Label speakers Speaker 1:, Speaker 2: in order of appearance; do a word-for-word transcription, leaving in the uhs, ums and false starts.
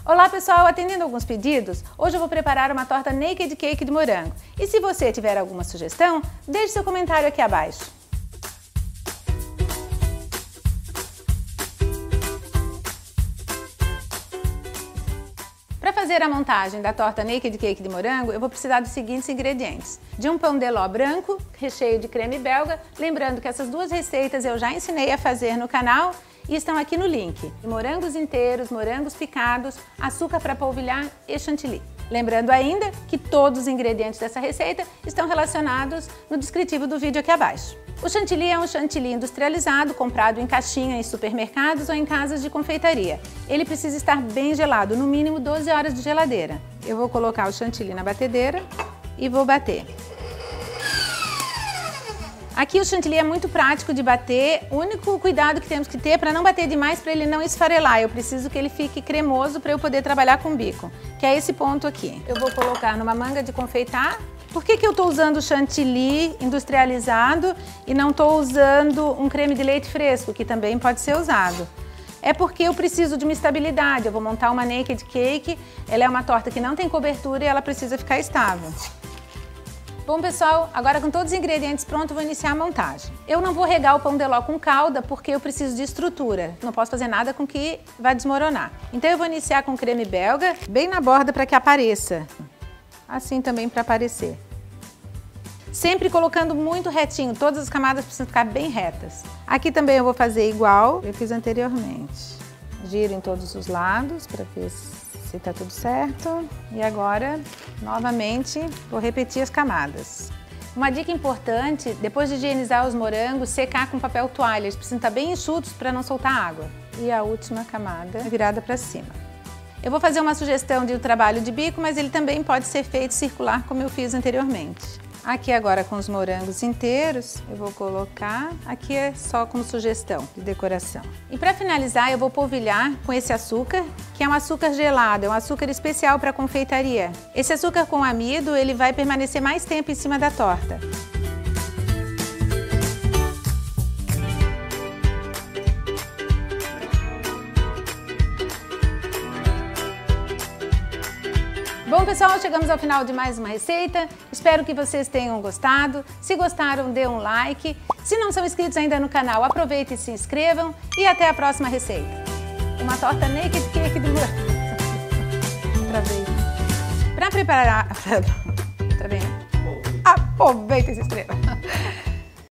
Speaker 1: Olá pessoal, atendendo alguns pedidos, hoje eu vou preparar uma torta Naked Cake de morango. E se você tiver alguma sugestão, deixe seu comentário aqui abaixo. Para fazer a montagem da torta Naked Cake de morango, eu vou precisar dos seguintes ingredientes. De um pão de ló branco, recheio de creme belga, lembrando que essas duas receitas eu já ensinei a fazer no canal e estão aqui no link. Morangos inteiros, morangos picados, açúcar para polvilhar e chantilly. Lembrando ainda que todos os ingredientes dessa receita estão relacionados no descritivo do vídeo aqui abaixo. O chantilly é um chantilly industrializado, comprado em caixinha em supermercados ou em casas de confeitaria. Ele precisa estar bem gelado, no mínimo doze horas de geladeira. Eu vou colocar o chantilly na batedeira e vou bater. Aqui o chantilly é muito prático de bater, o único cuidado que temos que ter é para não bater demais para ele não esfarelar. Eu preciso que ele fique cremoso para eu poder trabalhar com bico, que é esse ponto aqui. Eu vou colocar numa manga de confeitar. Por que que eu estou usando chantilly industrializado e não estou usando um creme de leite fresco, que também pode ser usado? É porque eu preciso de uma estabilidade. Eu vou montar uma Naked Cake, ela é uma torta que não tem cobertura e ela precisa ficar estável. Bom pessoal, agora com todos os ingredientes prontos, vou iniciar a montagem. Eu não vou regar o pão de ló com calda porque eu preciso de estrutura. Não posso fazer nada com que vai desmoronar. Então eu vou iniciar com creme belga, bem na borda para que apareça. Assim também para aparecer. Sempre colocando muito retinho, todas as camadas precisam ficar bem retas. Aqui também eu vou fazer igual eu fiz anteriormente. Giro em todos os lados para ver se está tudo certo. E agora, novamente, vou repetir as camadas. Uma dica importante, depois de higienizar os morangos, secar com papel toalha. Eles precisam estar bem enxutos para não soltar água. E a última camada virada para cima. Eu vou fazer uma sugestão de um trabalho de bico, mas ele também pode ser feito circular, como eu fiz anteriormente. Aqui agora com os morangos inteiros, eu vou colocar, aqui é só como sugestão de decoração. E para finalizar eu vou polvilhar com esse açúcar, que é um açúcar gelado, é um açúcar especial para confeitaria. Esse açúcar com amido, ele vai permanecer mais tempo em cima da torta. Bom pessoal, chegamos ao final de mais uma receita, espero que vocês tenham gostado. Se gostaram, dê um like. Se não são inscritos ainda no canal, aproveitem e se inscrevam. E até a próxima receita. Uma torta Naked Cake de morango. Outra vez. Para preparar... Outra vez. Aproveita e se inscreva.